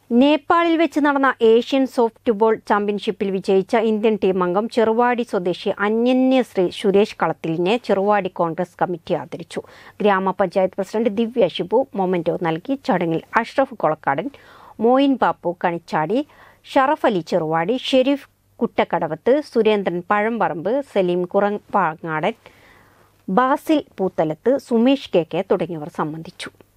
നേപ്പാളിൽ വെച്ച് നടന്ന ഏഷ്യൻ സോഫ്റ്റ്ബോൾ ചാമ്പ്യൻഷിപ്പിൽ വിജയിച്ച ഇന്ത്യൻ ടീം അംഗം ചെറുവാടി സ്വദേശി അന്യന്യശ്രീ സുരേഷ് കളത്തിലിനെ ചെറുവാടി കോൺഗ്രസ് കമ്മിറ്റി ആദരിച്ചു. ഗ്രാമപഞ്ചായത്ത് പ്രസിഡന്റ് ദിവ്യ ഷിബു മൊമെന്റോ നൽകി. ചടങ്ങിൽ അഷ്റഫ് കൊളക്കാടൻ, മോയിൻ ബാപ്പു കണിച്ചാടി, ഷറഫ് അലി ചെറുവാടി, ഷെരീഫ് കുട്ടക്കടവത്ത്, സുരേന്ദ്രൻ പഴംപറമ്പ്, സലീം കുറപ്പാങ്ങാടൻ, ബാസിൽ പൂത്തലത്ത്, സുമേഷ് കെ തുടങ്ങിയവർ സംബന്ധിച്ചു.